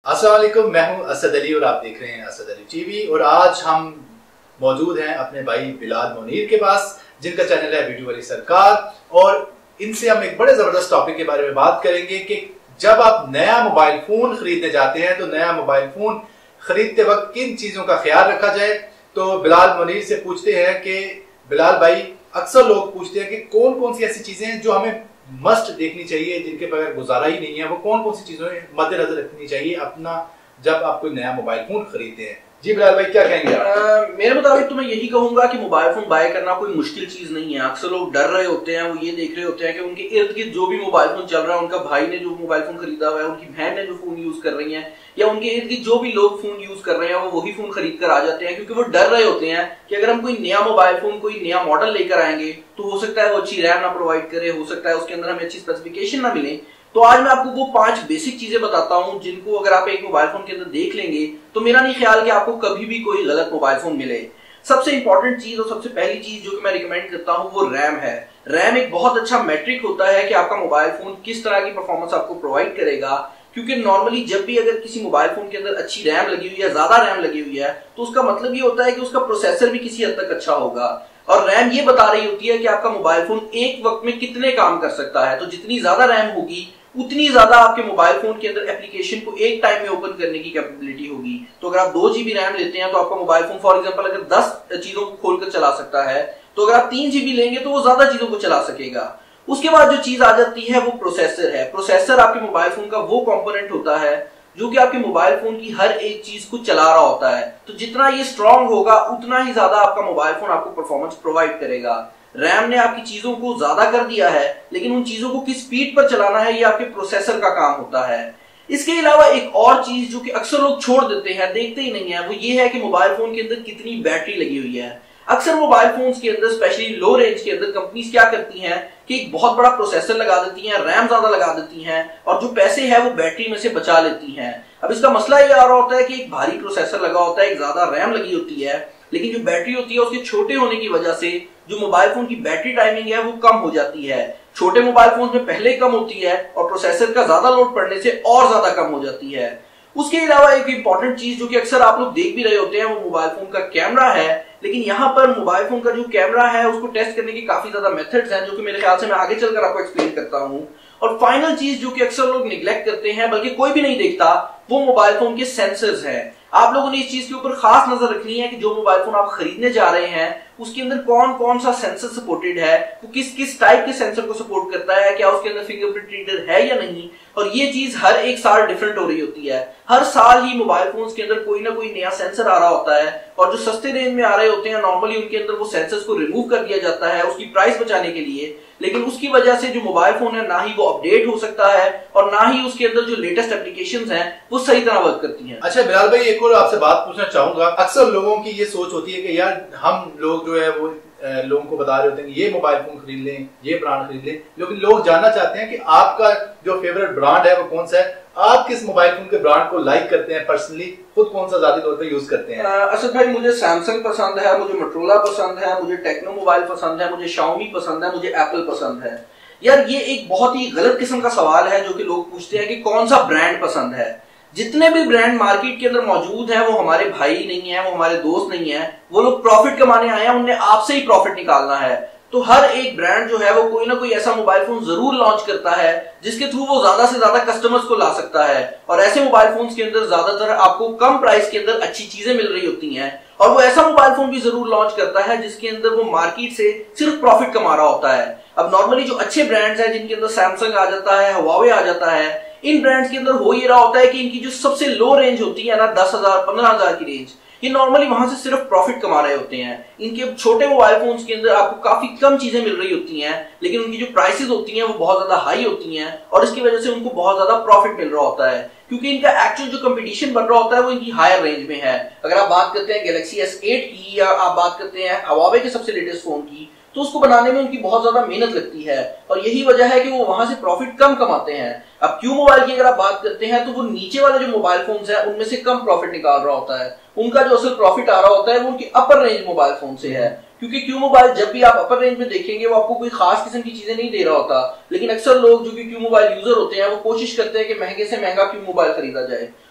अस्सलाम वालेकुम, मैं हूं असद अली और आप देख रहे हैं असद अली टीवी। और आज हम मौजूद हैं अपने भाई बिलाल मुनीर के पास, जिनका चैनल है वीडियो वाली सरकार। और इनसे हम एक बड़े जबरदस्त टॉपिक के बारे में बात करेंगे कि जब आप नया मोबाइल फोन खरीदने जाते हैं तो नया मोबाइल फोन खरीदते वक्त किन चीजों का ख्याल रखा जाए। तो बिलाल मुनीर से पूछते हैं कि बिलाल भाई, अक्सर लोग पूछते हैं कि कौन कौन सी ऐसी चीजें हैं जो हमें मस्ट देखनी चाहिए, जिनके बगैर गुजारा ही नहीं है, वो कौन कौन सी चीजें मद्देनजर रखनी चाहिए अपना जब आप कोई नया मोबाइल फोन खरीदते हैं। जी बिलाल भाई, क्या कहेंगे आप? मेरे मुताबिक तो मैं यही कहूंगा कि मोबाइल फोन बाय करना कोई मुश्किल चीज नहीं है। अक्सर लोग डर रहे होते हैं, वो ये देख रहे होते हैं कि उनके इर्द गिर्द जो भी मोबाइल फोन चल रहा है, उनका भाई ने जो मोबाइल फोन खरीदा हुआ है, उनकी बहन ने जो फोन यूज कर रही है, या उनके इर्द गिर्द जो भी लोग फोन यूज कर रहे हैं वो वही फोन खरीद कर आ जाते हैं, क्योंकि वो डर रहे होते हैं कि अगर हम कोई नया मोबाइल फोन, कोई नया मॉडल लेकर आएंगे तो हो सकता है वो अच्छी रैम ना प्रोवाइड करे, हो सकता है उसके अंदर हमें अच्छी स्पेसिफिकेशन ना मिले। तो आज मैं आपको वो 5 बेसिक चीजें बताता हूं जिनको अगर आप एक मोबाइल फोन के अंदर देख लेंगे तो मेरा नहीं ख्याल कि आपको कभी भी कोई गलत मोबाइल फोन मिले। सबसे इंपॉर्टेंट चीज और सबसे पहली चीज जो कि मैं रिकमेंड करता हूं वो रैम है। रैम एक बहुत अच्छा मैट्रिक होता है कि आपका मोबाइल फोन किस तरह की परफॉर्मेंस आपको प्रोवाइड करेगा, क्योंकि नॉर्मली जब भी अगर किसी मोबाइल फोन के अंदर अच्छी रैम लगी हुई है, ज्यादा रैम लगी हुई है, तो उसका मतलब ये होता है कि उसका प्रोसेसर भी किसी हद तक अच्छा होगा। और रैम ये बता रही होती है कि आपका मोबाइल फोन एक वक्त में कितने काम कर सकता है। तो जितनी ज्यादा रैम होगी उतनी ज्यादा आपके मोबाइल फोन के अंदर एप्लीकेशन को एक टाइम में ओपन करने की कैपेबिलिटी होगी। तो अगर आप 2 GB रैम लेते हैं तो आपका मोबाइल फोन फॉर एग्जांपल अगर 10 चीजों को खोलकर चला सकता है, तो अगर आप 3 GB लेंगे तो वो ज्यादा चीजों को चला सकेगा। उसके बाद जो चीज आ जाती है वो प्रोसेसर है। प्रोसेसर आपके मोबाइल फोन का वो कंपोनेंट होता है जो कि आपके मोबाइल फोन की हर एक चीज को चला रहा होता है। तो जितना ये स्ट्रांग होगा उतना ही ज्यादा आपका मोबाइल फोन आपको परफॉर्मेंस प्रोवाइड करेगा। रैम ने आपकी चीजों को ज्यादा कर दिया है, लेकिन उन चीजों को किस स्पीड पर चलाना है ये आपके प्रोसेसर का काम होता है। इसके अलावा एक और चीज जो कि अक्सर लोग छोड़ देते हैं, देखते ही नहीं है, वो ये है कि मोबाइल फोन के अंदर कितनी बैटरी लगी हुई है। अक्सर मोबाइल फोन्स के अंदर स्पेशली लो रेंज के अंदर कंपनीज क्या करती हैं कि एक बहुत बड़ा प्रोसेसर लगा देती हैं, रैम ज्यादा लगा देती हैं और जो पैसे है वो बैटरी में से बचा लेती हैं। अब इसका मसला ये आ रहा होता है कि एक भारी प्रोसेसर लगा होता है, एक ज्यादा रैम लगी होती है, लेकिन जो बैटरी होती है उसके छोटे होने की वजह से जो मोबाइल फोन की बैटरी टाइमिंग है वो कम हो जाती है। छोटे मोबाइल फोन में पहले कम होती है और प्रोसेसर का ज्यादा लोड पड़ने से और ज्यादा कम हो जाती है। उसके अलावा एक इंपॉर्टेंट चीज जो कि अक्सर आप लोग देख भी रहे होते हैं वो मोबाइल फोन का कैमरा है। लेकिन यहाँ पर मोबाइल फोन का जो कैमरा है उसको टेस्ट करने की काफी ज्यादा मेथड्स हैं, जो कि मेरे ख्याल से मैं आगे चलकर आपको एक्सप्लेन करता हूँ। और फाइनल चीज जो कि अक्सर लोग निगलेक्ट करते हैं, बल्कि कोई भी नहीं देखता, वो मोबाइल फोन के सेंसर्स हैं। आप लोगों ने इस चीज के ऊपर खास नजर रखनी है कि जो मोबाइल फोन आप खरीदने जा रहे हैं उसके अंदर कौन कौन सा सेंसर सपोर्टेड है, वो किस किस टाइप के सेंसर को सपोर्ट करता है, क्या उसके अंदर फिंगरप्रिंट रीडर है या नहीं। और ये चीज हर एक साल डिफरेंट हो रही होती है। हर साल ही मोबाइल फोन्स के अंदर कोई ना कोई नया सेंसर आ रहा होता है, और जो सस्ते रेंज में आ रहे होते हैं नॉर्मली उनके अंदर वो सेंसर्स को रिमूव कर दिया जाता है उसकी प्राइस बचाने के लिए। लेकिन उसकी वजह से जो मोबाइल फोन है ना ही वो अपडेट हो सकता है और ना ही उसके अंदर जो लेटेस्ट एप्लीकेशंस हैं वो सही तरह वर्क करती हैं। अच्छा बिलाल भाई, एक और आपसे बात पूछना चाहूंगा। अक्सर लोगों की ये सोच होती है कि यार हम लोग जो है वो लोगों को बता रहे होते हैं कि ये मोबाइल फोन खरीद लें, ये ब्रांड खरीद लें, लेकिन लोग जानना चाहते हैं कि आपका जो फेवरेट ब्रांड है वो कौन सा है। आप किस मोबाइल फोन के ब्रांड को लाइक करते हैं पर्सनली, खुद कौन सा ज्यादा तौर पे यूज करते हैं? असद भाई, मुझे सैमसंग पसंद है, मुझे मोटोरोला पसंद है, मुझे टेक्नो मोबाइल पसंद है, मुझे शाओमी पसंद है, मुझे एप्पल पसंद है। यार ये एक बहुत ही गलत किस्म का सवाल है जो कि लोग पूछते हैं कि कौन सा ब्रांड पसंद है। जितने भी ब्रांड मार्केट के अंदर मौजूद हैं वो हमारे भाई नहीं है, वो हमारे दोस्त नहीं है, वो लोग प्रॉफिट कमाने आए हैं, उन्हें आपसे ही प्रॉफिट निकालना है। तो हर एक ब्रांड जो है वो कोई ना कोई ऐसा मोबाइल फोन जरूर लॉन्च करता है जिसके थ्रू वो ज्यादा से ज्यादा कस्टमर्स को ला सकता है। और ऐसे मोबाइल फोन्स के अंदर ज्यादातर आपको कम प्राइस के अंदर अच्छी चीजें मिल रही होती हैं। और वो ऐसा मोबाइल फोन भी जरूर लॉन्च करता है जिसके अंदर वो मार्केट से सिर्फ प्रॉफिट कमा रहा होता है। अब नॉर्मली जो अच्छे ब्रांड्स हैं जिनके अंदर सैमसंग आ जाता है, हुआवे आ जाता है, इन ब्रांड्स के अंदर हो ये रहा होता है कि इनकी जो सबसे लो रेंज होती है ना 10,000 15,000 की रेंज, ये नॉर्मली वहां से सिर्फ प्रॉफिट कमा रहे होते हैं। इनके छोटे मोबाइल फोन्स के अंदर आपको काफी कम चीजें मिल रही होती हैं, लेकिन उनकी जो प्राइसेस होती हैं वो बहुत ज्यादा हाई होती हैं और इसकी वजह से उनको बहुत ज्यादा प्रॉफिट मिल रहा होता है, क्योंकि इनका एक्चुअल जो कंपटीशन बन रहा होता है वो इनकी हायर रेंज में है। अगर आप बात करते हैं गैलेक्सी S8 की, या आप बात करते हैं हुआवे के सबसे लेटेस्ट फोन की, तो उसको बनाने में उनकी बहुत ज्यादा मेहनत लगती है और यही वजह है कि वो वहां से प्रॉफिट कम कमाते हैं। अब क्यू मोबाइल की अगर आप बात करते हैं तो वो नीचे वाले जो मोबाइल फोन्स हैं उनमें से कम प्रॉफिट निकाल रहा होता है। उनका जो असल प्रॉफिट आ रहा होता है वो उनकी अपर रेंज मोबाइल फोन से है, क्योंकि क्यू मोबाइल जब भी आप अपर रेंज में देखेंगे वो आपको कोई खास किस्म की चीजें नहीं दे रहा होता। लेकिन अक्सर लोग जो कि क्यू मोबाइल यूजर होते हैं वो कोशिश करते हैं कि महंगे से महंगा क्यू मोबाइल खरीदा जाए।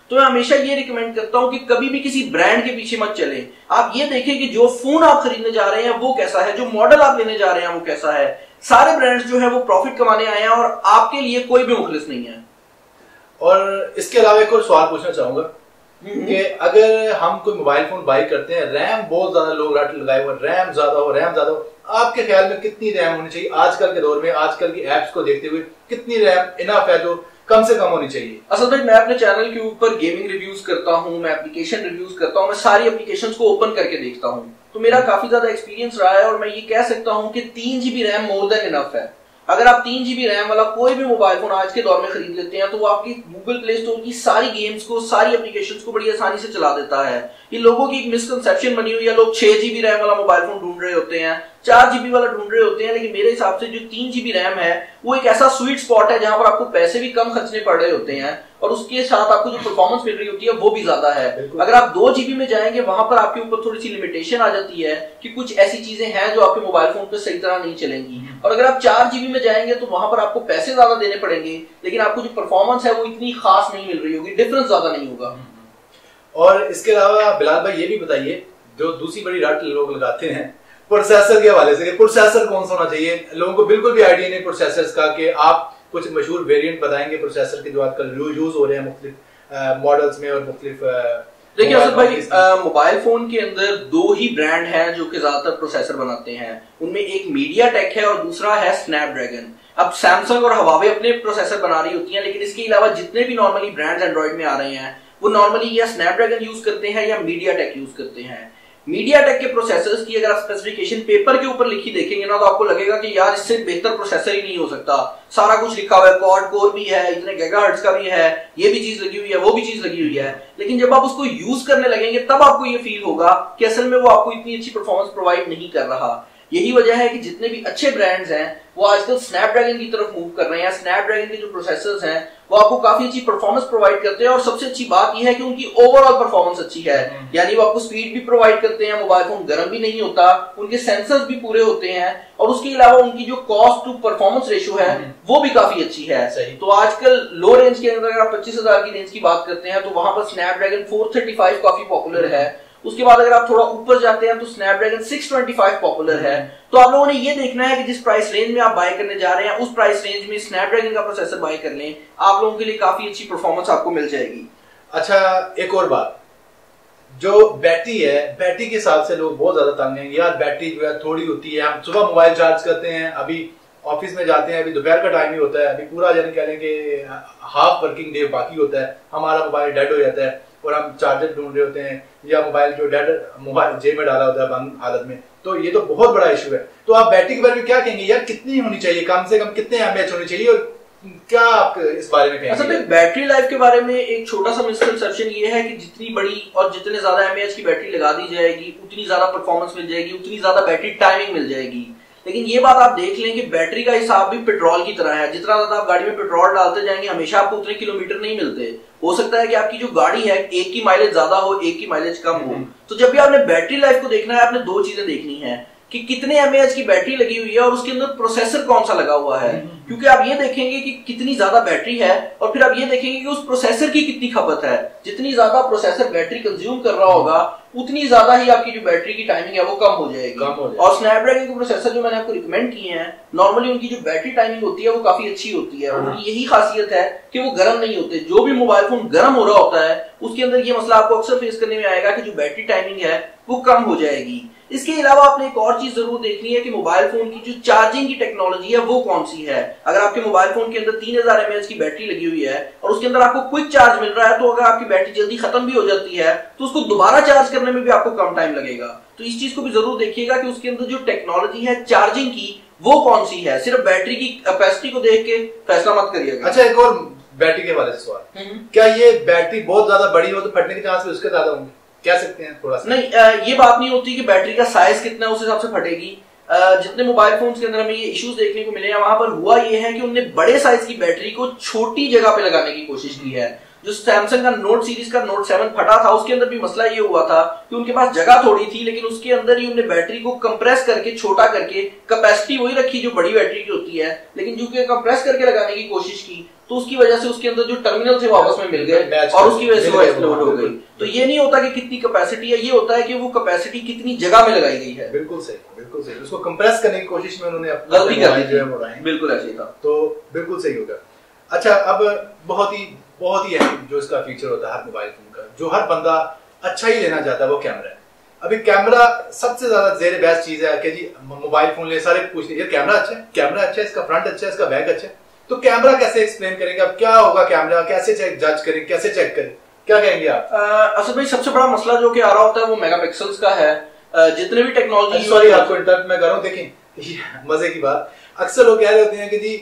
तो मैं हमेशा ये रिकमेंड करता हूं कि कभी भी किसी ब्रांड के पीछे मत चलें। आप ये देखें कि जो फोन आप खरीदने जा रहे हैं वो कैसा है, जो मॉडल आप लेने जा रहे हैं वो कैसा है। सारे ब्रांड्स जो है वो प्रॉफिट कमाने आए हैं और आपके लिए कोई भी मुखलिस नहीं है। और इसके अलावा एक और सवाल पूछना चाहूंगा कि अगर हम कोई मोबाइल फोन बाई करते हैं, रैम बहुत ज्यादा लोग रट लगाए हुए, रैम ज्यादा हो, आपके ख्याल में कितनी रैम होनी चाहिए आजकल के दौर में, आजकल की एप्स को देखते हुए कितनी रैम इनफ है जो कम से कम होनी चाहिए? असल में मैं अपने चैनल के ऊपर गेमिंग रिव्यूज करता हूं, मैं एप्लीकेशन रिव्यूज करता हूं, मैं सारी एप्लीकेशंस को ओपन करके देखता हूं, तो मेरा काफी ज्यादा एक्सपीरियंस रहा है और मैं ये कह सकता हूं कि 3 GB RAM more than enough है। अगर आप 3 GB रैम वाला कोई भी मोबाइल फोन आज के दौर में खरीद लेते हैं तो वो आपकी गूगल प्ले स्टोर की सारी गेम्स को, सारी एप्लीकेशंस को बड़ी आसानी से चला देता है। ये लोगों की एक मिसकंसेप्शन बनी हुई है, लोग 6 GB रैम वाला मोबाइल फोन ढूंढ रहे होते हैं, 4 GB वाला ढूंढ रहे होते हैं, लेकिन मेरे हिसाब से जो 3 GB रैम है वो एक ऐसा स्वीट स्पॉट है जहां पर आपको पैसे भी कम खर्चने पड़ रहे होते हैं और उसके साथ आपको जो परफॉर्मेंस मिल रही होती है वो भी ज्यादा है। अगर आप 2 GB में जाएंगे वहां पर आपके ऊपर थोड़ी सी लिमिटेशन आ जाती है कि कुछ ऐसी चीजें हैं जो आपके मोबाइल फोन पे सही तरह नहीं चलेंगी, और अगर आप 4 GB में जाएंगे तो वहां पर आपको पैसे ज्यादा देने पड़ेंगे लेकिन आपको जो परफॉर्मेंस है वो इतनी खास नहीं मिल रही होगी, डिफरेंस ज्यादा नहीं होगा। और इसके अलावा बिलाल भाई ये भी बताइए, जो दूसरी बड़ी रट लोग लगाते हैं प्रोसेसर के हवाले से, प्रोसेसर कौन सा होना चाहिए? लोगों को बिल्कुल भी आइडिया नहीं प्रोसेसर्स का, कि आप कुछ मशहूर वेरिएंट बताएंगे प्रोसेसर के जो आजकल यूज हो रहे हैं मुख्तलिफ मॉडल्स में और मुख्तलिफ। देखिए असद भाई, मोबाइल फोन के अंदर 2 ही ब्रांड हैं जो कि ज्यादातर प्रोसेसर बनाते हैं। उनमें एक मीडियाटेक है और दूसरा है स्नैपड्रैगन। अब सैमसंग और हवावे अपने प्रोसेसर बना रही होती हैं, लेकिन इसके अलावा जितने भी नॉर्मली ब्रांड्स एंड्रॉइड में आ रहे हैं वो नॉर्मली या स्नैपड्रैगन यूज करते हैं या मीडियाटेक यूज करते हैं। मीडियाटेक के प्रोसेसर्स की अगर आप स्पेसिफिकेशन पेपर के ऊपर लिखी देखेंगे ना तो आपको लगेगा कि यार इससे बेहतर प्रोसेसर ही नहीं हो सकता। सारा कुछ लिखा हुआ है, क्वाड कोर भी है, इतने गीगाहर्ट्ज का भी है, ये भी चीज लगी हुई है, वो भी चीज लगी हुई है, लेकिन जब आप उसको यूज करने लगेंगे तब आपको ये फील होगा कि असल में वो आपको इतनी अच्छी परफॉर्मेंस प्रोवाइड नहीं कर रहा। यही वजह है कि जितने भी अच्छे ब्रांड्स हैं वो आजकल स्नैपड्रैगन की तरफ मूव कर रहे हैं। स्नैपड्रैगन के जो प्रोसेसर्स हैं वो आपको काफी अच्छी परफॉर्मेंस प्रोवाइड करते हैं और सबसे अच्छी बात यह है कि उनकी ओवरऑल परफॉर्मेंस अच्छी है, यानी वो आपको स्पीड भी प्रोवाइड करते हैं, मोबाइल फोन गर्म भी नहीं होता, उनके सेंसर्स भी पूरे होते हैं और उसके अलावा उनकी जो कॉस्ट टू परफॉर्मेंस रेशियो है वो भी काफी अच्छी है। तो आजकल लो रेंज के अंदर अगर आप 25,000 की रेंज की बात करते हैं तो वहां पर स्नैपड्रैगन 435 काफी पॉपुलर है। उसके बाद अगर आप थोड़ा ऊपर जाते हैं तो स्नैपड्रैगन 625 पॉपुलर है। तो आप लोगों ने ये देखना है कि जिस प्राइस रेंज में आप बाय करने जा रहे हैं उस प्राइस रेंज में स्नैपड्रैगन का प्रोसेसर बाय कर लें, आप लोगों के लिए काफी अच्छी परफॉर्मेंस आपको मिल जाएगी। अच्छा, एक और बात, जो बैटरी है, बैटरी के हिसाब से लोग बहुत ज्यादा तंग हैं यार, बैटरी जो है थोड़ी होती है। हम सुबह मोबाइल चार्ज करते हैं, अभी ऑफिस में जाते हैं, अभी दोपहर का टाइम ही होता है, अभी पूरा यानी कह लें कि हाफ वर्किंग डे बाकी होता है, हमारा मोबाइल डेड हो जाता है और हम चार्जर ढूंढ रहे होते हैं या मोबाइल जो डेड मोबाइल जेब में डाला होता है बंद हालत में, तो ये तो बहुत बड़ा इशू है। तो आप बैटरी के बारे में क्या कहेंगे यार, कितनी होनी चाहिए, कम से कम कितने एमएएच होनी चाहिए और क्या आप इस बारे में कहेंगे? असल में बैटरी लाइफ के बारे में एक छोटा सा मिसकंसेप्शन ये है कि जितनी बड़ी और जितने ज्यादा एमएएच की बैटरी लगा दी जाएगी उतनी ज्यादा परफॉर्मेंस मिल जाएगी, उतनी ज्यादा बैटरी टाइमिंग मिल जाएगी। लेकिन ये बात आप देख लें कि बैटरी का हिसाब भी पेट्रोल की तरह है, जितना ज्यादा आप गाड़ी में पेट्रोल डालते जाएंगे हमेशा आपको उतने किलोमीटर नहीं मिलते। हो सकता है कि आपकी जो गाड़ी है एक की माइलेज ज्यादा हो, एक की माइलेज कम हो। तो जब भी आपने बैटरी लाइफ को देखना है आपने 2 चीजें देखनी है कि कितने एमएएच की बैटरी लगी हुई है और उसके अंदर प्रोसेसर कौन सा लगा हुआ है, क्योंकि आप ये देखेंगे कि कितनी ज्यादा बैटरी है और फिर आप ये देखेंगे कि उस प्रोसेसर की कितनी खपत है। जितनी ज्यादा प्रोसेसर बैटरी कंज्यूम कर रहा होगा उतनी ज्यादा ही आपकी जो बैटरी की टाइमिंग है वो कम हो जाएगी। और स्नैपड्रैगन के प्रोसेसर जो मैंने आपको रिकमेंड किए हैं नॉर्मली उनकी जो बैटरी टाइमिंग होती है वो काफी अच्छी होती है। उनकी यही खासियत है कि वो गर्म नहीं होते। जो भी मोबाइल फोन गर्म हो रहा होता है उसके अंदर ये मसला आपको अक्सर फेस करने में आएगा कि जो बैटरी टाइमिंग है वो कम हो जाएगी। इसके अलावा आपने एक और चीज जरूर देखनी है कि मोबाइल फोन की जो चार्जिंग की टेक्नोलॉजी है वो कौन सी है। अगर आपके मोबाइल फोन के अंदर 3000 mAh की बैटरी लगी हुई है और उसके अंदर आपको क्विक चार्ज मिल रहा है, तो अगर आपकी बैटरी जल्दी खत्म भी हो जाती है तो उसको दोबारा चार्ज करने में भी आपको कम टाइम लगेगा। तो इस चीज को भी जरूर देखिएगा कि उसके अंदर जो टेक्नोलॉजी है चार्जिंग की वो कौन सी है। सिर्फ बैटरी की कैपेसिटी को देख के फैसला मत करिएगा। अच्छा, एक और बैटरी के हवाले से सवाल, क्या ये बैटरी बहुत ज्यादा बड़ी हो तो फटने के चांस उसके ज्यादा होंगे, कह सकते हैं थोड़ा सा? नहीं, ये बात नहीं होती कि बैटरी का साइज कितना है उस हिसाब से फटेगी। जितने मोबाइल फोन्स के अंदर हमें ये इश्यूज देखने को मिले हैं वहां पर हुआ ये है कि उन्होंने बड़े साइज की बैटरी को छोटी जगह पे लगाने की कोशिश की है। जो सैमसंग का नोट सीरीज का नोट 7 फटा था उसके अंदर भी मसला ये हुआ था कि उनके पास जगह थोड़ी थी, लेकिन उसके अंदर ही उन्होंने बैटरी को कंप्रेस करके छोटा करके कैपेसिटी वही रखी जो बड़ी बैटरी की होती है, लेकिन जो कि कंप्रेस करके लगाने की कोशिश की तो उसकी वजह से उसके अंदर जो टर्मिनल थे वो आपस में मिल गए और उसकी वजह से वो एक्सप्लोड हो गई। तो ये नहीं होता कि कितनी कैपेसिटी है, ये होता है कि वो कैपेसिटी कितनी जगह में लगाई गई है। बिल्कुल सही, बिल्कुल सही। उसको कंप्रेस करने की कोशिश में उन्होंने गलती कर दी, बिल्कुल ऐसे था, तो बिल्कुल सही होगा। अच्छा, अब बहुत ही अहम जो इसका फीचर होता है हर मोबाइल फोन का, जो हर बंदा अच्छा ही लेना चाहता है, वो कैमरा है। अभी कैमरा सबसे ज्यादा जेर बेस्ट चीज है कि जी मोबाइल फोन ले सारे पूछ लीजिए कैमरा अच्छा है, कैमरा अच्छा है, इसका फ्रंट अच्छा है, इसका बैक अच्छा है, तो कैमरा कैसे एक्सप्लेन करेंगे? अब क्या होगा कैमरा, कैसे जज करें, कैसे चेक करें, क्या कहेंगे आप? असद भाई सबसे बड़ा मसला जो कि आ रहा होता है वो मेगापिक्सल्स का है। जितने भी टेक्नोलॉजी, सॉरी आपको इंटरप्ट मैं कर रहा हूं, देखें मजे की बात, अक्सर लोग कह रहे होते हैं कि जी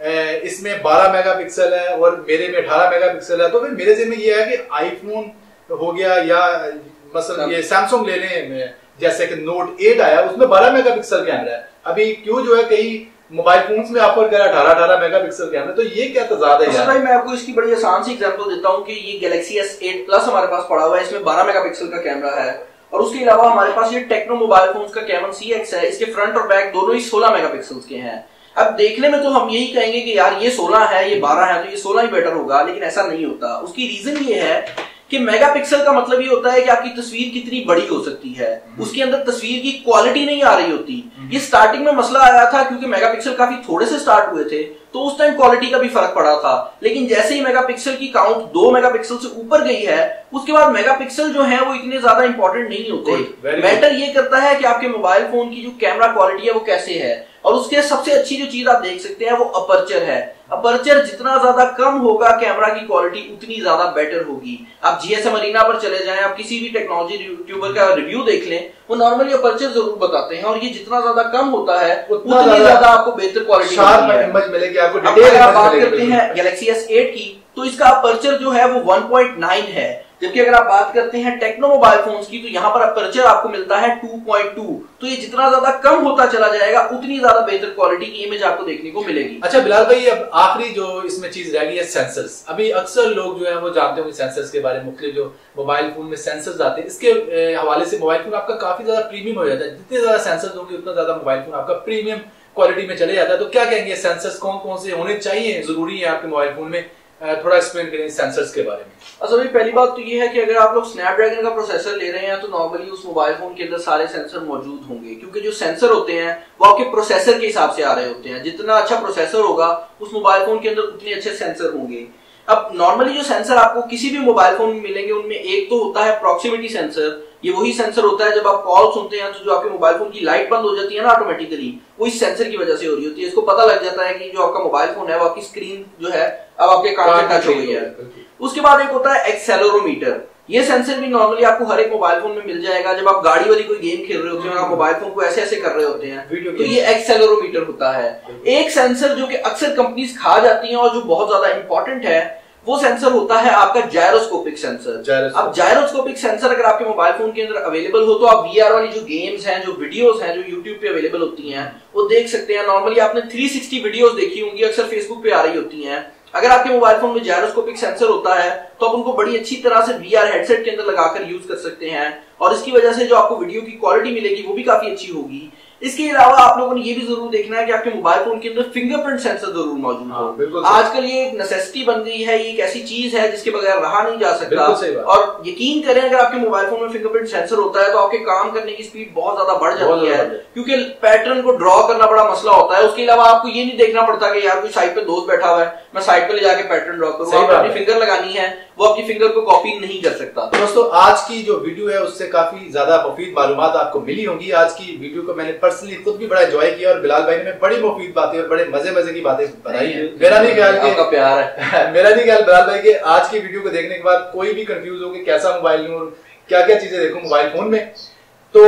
इसमें 12 मेगापिक्सल है और मेरे में 18 मेगापिक्सल है, तो फिर मेरे ज़हन में ये है कि आईफोन हो गया या मसलन ये सैमसंग ले लें, जैसे कि नोट 8 आया उसमें 12 मेगापिक्सल कैमरा है। अभी क्यों जो है कई मोबाइल फोन्स में ऑफर कर 18 मेगापिक्सल कैमरा, तो ये क्या तजाद है यार? भाई मैं आपको इसकी बड़ी आसान सी एग्जांपल देता हूं कि ये गैलेक्सी S8 प्लस हमारे पास पड़ा हुआ है, इसमें 12 मेगापिक्सल का कैमरा है और उसके अलावा हमारे पास ये टेक्नो मोबाइल फोन्स का कैमन CX है, इसके फ्रंट और बैक दोनों ही 16 मेगापिक्सल के हैं। अब देखने में तो हम यही कहेंगे कि यार ये 16 है ये 12 है तो ये 16 ही बेटर होगा, लेकिन ऐसा नहीं होता। उसकी रीजन ये है कि मेगापिक्सल का मतलब ये होता है कि आपकी तस्वीर कितनी बड़ी हो सकती है, उसके अंदर तस्वीर की क्वालिटी नहीं आ रही होती। ये स्टार्टिंग में मसला आया था क्योंकि मेगापिक्सल काफी थोड़े से स्टार्ट हुए थे, तो उस टाइम क्वालिटी का भी फर्क पड़ा था, लेकिन जैसे ही मेगापिक्सल की काउंट 2 मेगापिक्सल से ऊपर गई है उसके बाद मेगापिक्सल जो है वो इतने ज्यादा इंपॉर्टेंट नहीं होते। मैटर ये करता है कि आपके मोबाइल फोन की जो कैमरा क्वालिटी है वो कैसे है, और उसके सबसे अच्छी जो चीज आप देख सकते हैं वो अपर्चर है। अपर्चर जितना ज्यादा कम होगा कैमरा की क्वालिटी उतनी ज्यादा बेटर होगी। आप GSM अरीना पर चले जाएं, आप किसी भी टेक्नोलॉजी यूट्यूबर का रिव्यू देख लें, वो नॉर्मली अपर्चर जरूर बताते हैं और ये जितना ज्यादा कम होता है उतनी ज्यादा आपको बेहतर क्वालिटी मिलेगी। आपको अगर आप बात करते हैं गैलेक्सी S8 की तो इसका अपर्चर जो है वो 1.9 है, जबकि अगर आप बात करते हैं टेक्नो मोबाइल फोन्स की तो यहाँ पर अपर्चर आपको मिलता है 2.2। तो ये जितना ज्यादा कम होता चला जाएगा उतनी ज्यादा बेहतर क्वालिटी की इमेज आपको देखने को मिलेगी। अच्छा बिलाल भाई, अब आखिरी जो इसमें चीज रह गई है सेंसर्स। अभी अक्सर लोग जो है वो जानते होंगे सेंसर्स के बारे में, मुख्तलिफ जो मोबाइल फोन में सेंसर्स आते हैं, इसके हवाले से मोबाइल फोन आपका काफी ज्यादा प्रीमियम हो जाता है। जितने ज्यादा सेंसर्स होंगे उतना ज्यादा मोबाइल फोन आपका प्रीमियम क्वालिटी में चले जाता है। तो क्या कहेंगे सेंसर्स कौन कौन से होने चाहिए, जरूरी है आपके मोबाइल फोन में? थोड़ा एक्सप्लेन करें सेंसर्स के बारे में। अच्छा भाई, पहली बात तो ये है कि अगर आप लोग स्नैपड्रैगन का प्रोसेसर ले रहे हैं तो नॉर्मली उस मोबाइल फोन के अंदर सारे सेंसर मौजूद होंगे, क्योंकि जो सेंसर होते हैं वो आपके प्रोसेसर के हिसाब से आ रहे होते हैं। जितना अच्छा प्रोसेसर होगा उस मोबाइल फोन के अंदर उतने अच्छे सेंसर होंगे। अब नॉर्मली जो सेंसर आपको किसी भी मोबाइल फोन में मिलेंगे उनमें एक तो होता है प्रॉक्सिमिटी सेंसर। ये वही सेंसर होता है जब आप कॉल सुनते हैं तो जो आपके मोबाइल फोन की लाइट बंद हो जाती है ना ऑटोमेटिकली, वो इस सेंसर की वजह से हो रही होती है। इसको पता लग जाता है कि जो आपका मोबाइल फोन है वो आपकी स्क्रीन जो है अब आपके कान से टच हो गई है। उसके बाद एक होता है एक्सेलेरोमीटर। ये सेंसर भी नॉर्मली आपको हर एक मोबाइल फोन में मिल जाएगा। जब आप गाड़ी वाली कोई गेम खेल रहे होते हैं, आप मोबाइल फोन को ऐसे ऐसे कर रहे होते हैं, तो ये एक्सेलेरोमीटर होता है। एक सेंसर जो कि अक्सर कंपनीज खा जाती हैं और जो बहुत ज्यादा इंपॉर्टेंट है वो सेंसर होता है आपका जायरोस्कोपिक सेंसर। अब जायरोस्कोपिक सेंसर अगर आपके मोबाइल फोन के अंदर अवेलेबल हो तो आप VR वाली जो गेम्स हैं, जो वीडियोस हैं, जो YouTube पे अवेलेबल होती हैं वो देख सकते हैं। नॉर्मली आपने 360 वीडियोस देखी होंगी, अक्सर फेसबुक पे आ रही होती हैं। अगर आपके मोबाइल फोन में जायरोस्कोपिक सेंसर होता है तो आप उनको बड़ी अच्छी तरह से VR हेडसेट के अंदर लगाकर यूज कर सकते हैं और इसकी वजह से जो आपको वीडियो की क्वालिटी मिलेगी वो भी काफी अच्छी होगी। इसके अलावा आप लोगों ने ये भी जरूर देखना है कि आपके मोबाइल फोन के अंदर फिंगरप्रिंट सेंसर जरूर मौजूद हो। आजकल ये एक नेसेसिटी बन गई है, ये एक ऐसी चीज है जिसके बगैर रहा नहीं जा सकता। और यकीन करें अगर आपके मोबाइल फोन में फिंगरप्रिंट सेंसर होता है तो आपके काम करने की स्पीड बहुत ज्यादा बढ़ जाती है, क्योंकि पैटर्न को ड्रॉ करना बड़ा मसला होता है। उसके अलावा आपको ये नहीं देखना पड़ता कि यार कोई साइड पे दोस्त बैठा हुआ है, मैं साइड पे ले जाके पैटर्न ड्रॉ करूँ। आपको अपनी फिंगर लगानी है, वो अपनी फिंगर को कॉपी नहीं कर सकता। दोस्तों आज की जो वीडियो है उससे काफी ज्यादा मुफीद मालूमात आपको मिली होंगी। आज की वीडियो को मैंने पर्सनली खुद भी बड़ा एंजॉय किया और बिलाल भाई ने बड़ी मुफीद बातें और बड़े मजे की बातें बताई हैं। मेरा नहीं ख्याल कि आपका प्यार है मेरा नहीं ख्याल बिलाल भाई के आज की वीडियो को देखने के बाद कोई भी कंफ्यूज हो कि कैसा मोबाइल लूं और क्या क्या चीजें देखूं मोबाइल फोन में। तो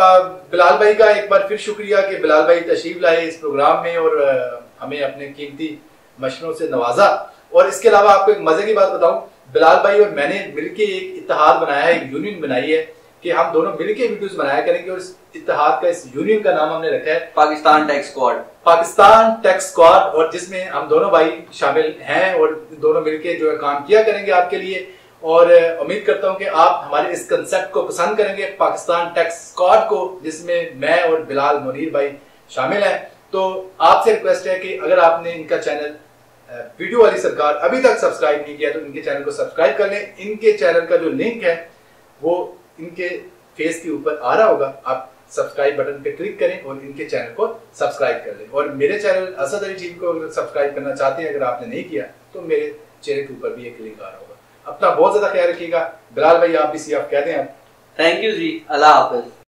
बिलाल भाई का एक बार फिर शुक्रिया कि बिलाल भाई तशरीफ लाए इस प्रोग्राम में और हमें अपने कीमती मशवरों से नवाजा। और इसके अलावा आपको एक मजे की बात बताऊं, बिलाल भाई और मैंने मिलकर एक इत्तेहाद बनाया है, एक यूनियन बनाई है कि हम दोनों मिलकर वीडियोस बनाया करेंगे और इस इत्तेहाद का, इस यूनियन का नाम हमने रखा है Pakistan tech squad. Pakistan tech squad, और जिसमें हम दोनों भाई शामिल हैं और दोनों मिलकर जो है काम किया करेंगे आपके लिए। और उम्मीद करता हूं कि आप हमारे इस कंसेप्ट को पसंद करेंगे, पाकिस्तान टेक स्क्वाड को, जिसमें मैं और बिलाल मुनीर भाई शामिल हैं। तो आपसे रिक्वेस्ट है कि अगर आपने इनका चैनल वीडियो वाली सरकार अभी तक सब्सक्राइब नहीं किया तो इनके चैनल को सब्सक्राइब कर लें। इनके चैनल का जो लिंक है वो इनके फेस के ऊपर आ रहा होगा, आप सब्सक्राइब बटन पे क्लिक करें और इनके चैनल को सब्सक्राइब कर लें। और मेरे चैनल असद अली टीवी को सब्सक्राइब करना चाहते हैं, अगर आपने नहीं किया तो मेरे चैनल के ऊपर भी एक लिंक आ रहा होगा। अपना बहुत ज्यादा ख्याल रखिएगा। बिलाल भाई आप भी सियाफ कहते हैं। थैंक यू जी, अल्लाह हाफिज।